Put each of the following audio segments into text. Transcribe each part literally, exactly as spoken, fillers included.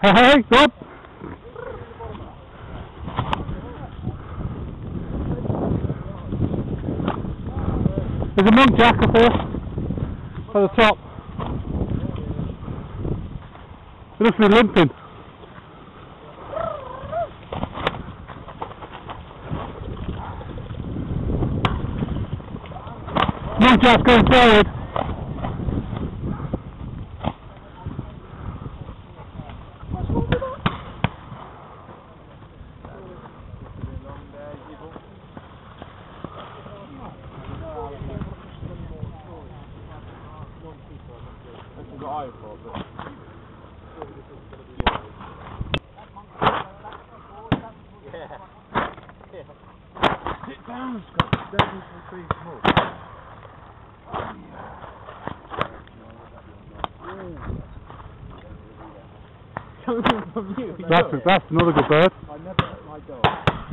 Hey, good. There's a monk jack up here at the top. He must be limping. Monk jack's going forward. Sit down, Scott. Don't be so free smoke. Something from you. That's, a, that's another good bird. I never let my dog.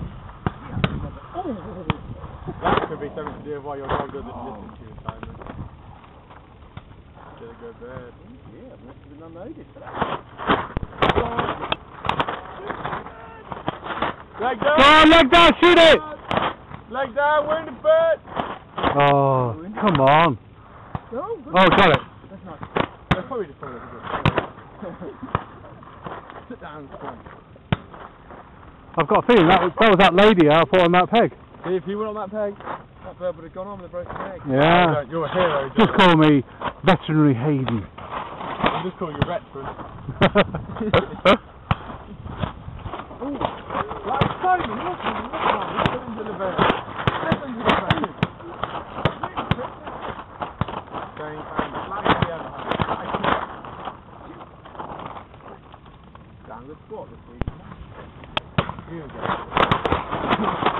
That could be something to do with why your dog doesn't listen to you, Simon. Get a good bird. Yeah, must have been unloaded for that. Leg down! Go on, leg down, shoot it! Leg down, we're in the bird! Oh, come on. No, Oh, got it. that's not. That's probably just probably good. Sit down, Scott. I've got a feeling that was, that was that lady I put on that peg. See, if you were on that peg, that bird would have gone on with a broken leg. Yeah. Oh, you're a hero. Just call me Veterinary Hayden. I'll just call you veteran. Ooh, like Simon, look, look, look, listen to the bird. Listen to the bird. Going and flying the other hand. Down the squat this week. Here we go.